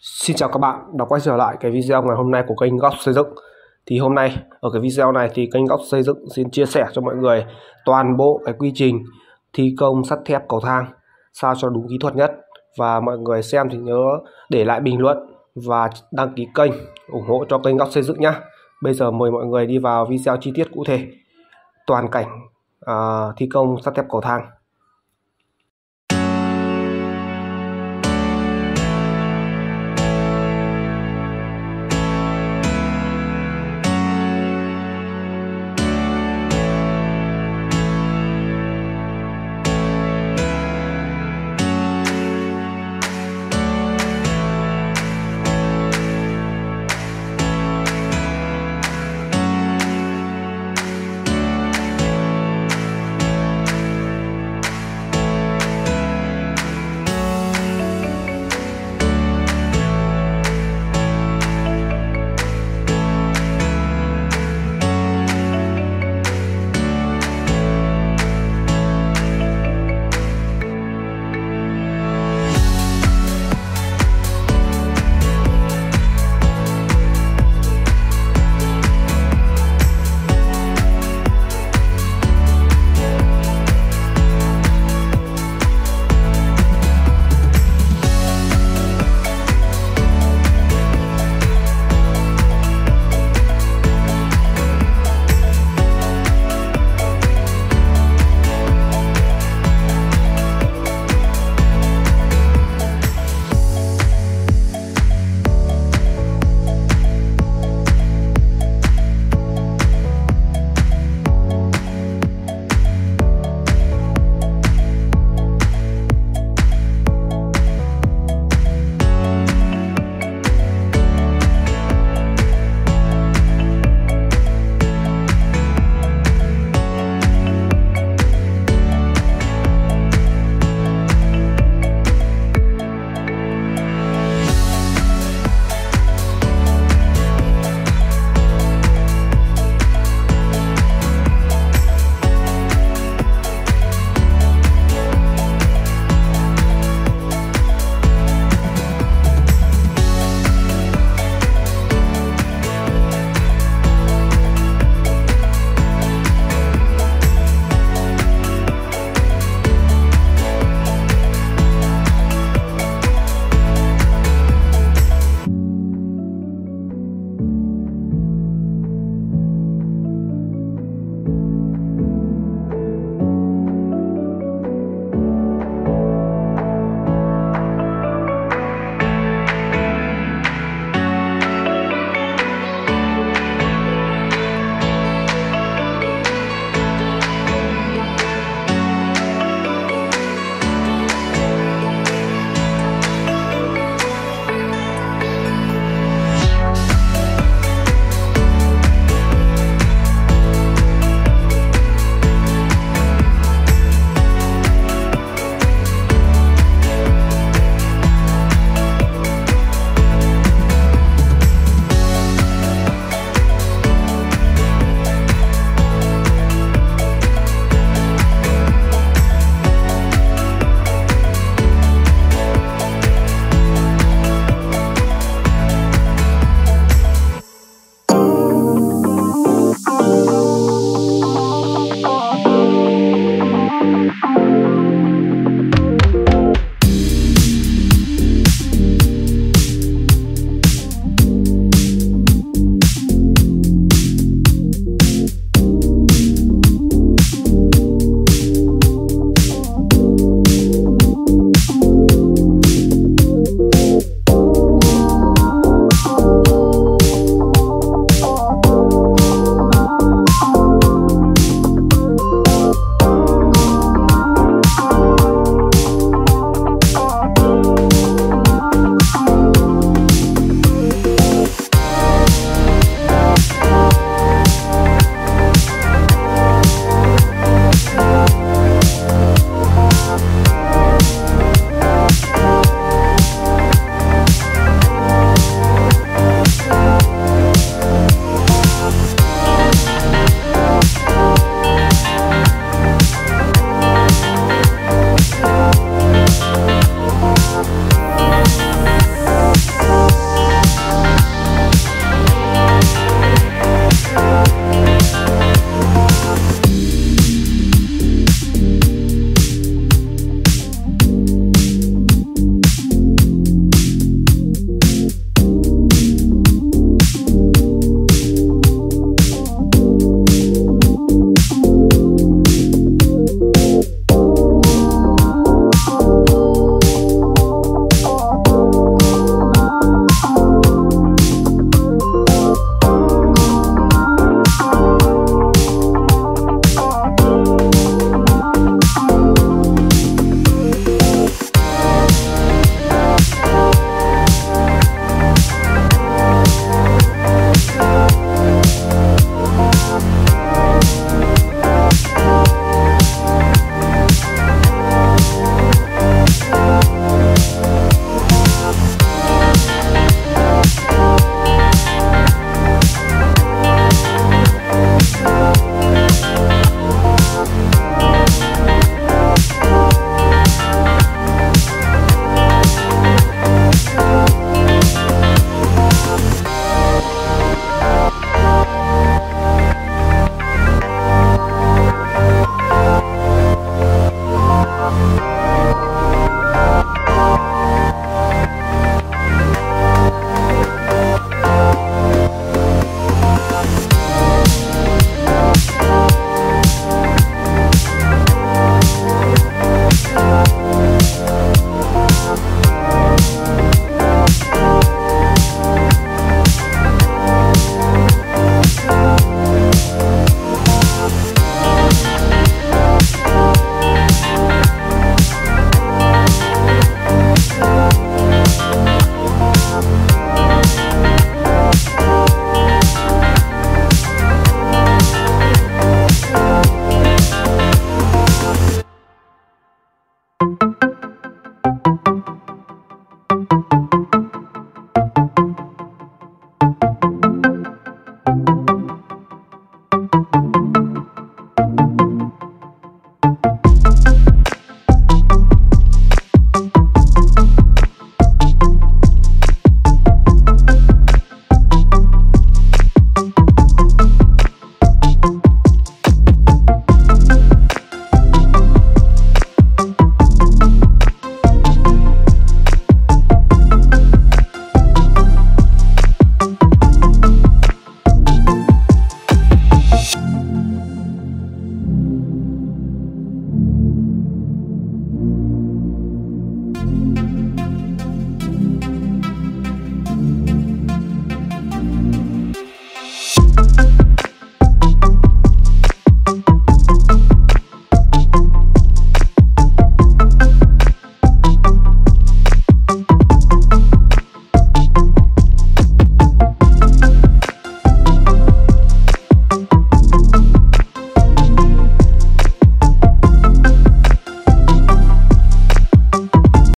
Xin chào các bạn đã quay trở lại cái video ngày hôm nay của kênh Góc Xây Dựng. Thì hôm nay ở cái video này thì kênh Góc Xây Dựng xin chia sẻ cho mọi người toàn bộ cái quy trình thi công sắt thép cầu thang sao cho đúng kỹ thuật nhất. Và mọi người xem thì nhớ để lại bình luận và đăng ký kênh ủng hộ cho kênh Góc Xây Dựng nhé. Bây giờ mời mọi người đi vào video chi tiết cụ thể toàn cảnh thi công sắt thép cầu thang.